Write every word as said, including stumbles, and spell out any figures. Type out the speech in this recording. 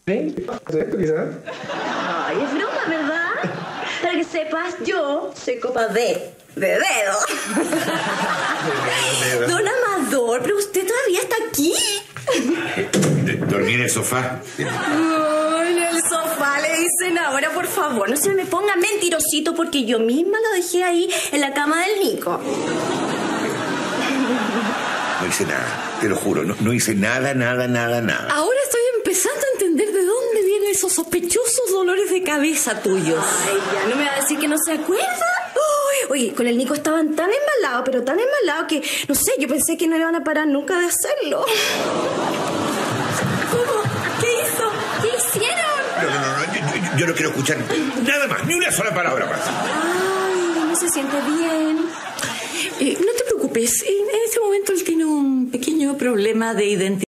Sí, quizás. Ay, es broma, ¿verdad? Para que sepas, yo soy copa de... de dedo. Don Amador, pero usted todavía está aquí. Dormí en el sofá. No, en el sofá le dicen ahora, por favor, no se me ponga mentirosito porque yo misma lo dejé ahí en la cama del Nico. No hice nada, te lo juro, no, no hice nada, nada, nada, nada. Ahora estoy empezando a entender de dónde vienen esos sospechosos dolores de cabeza tuyos. Ay, ya, ¿no me va a decir que no se acuerda? Uy, oye, con el Nico estaban tan embalados, pero tan embalados que, no sé, yo pensé que no iban a parar nunca de hacerlo. ¿Cómo? ¿Qué hizo? ¿Qué hicieron? No, no, no, no yo, yo, yo no quiero escuchar nada más, ni una sola palabra más. Ay, no se siente bien. Eh, no te preocupes, en, en este momento él tiene un pequeño problema de identidad.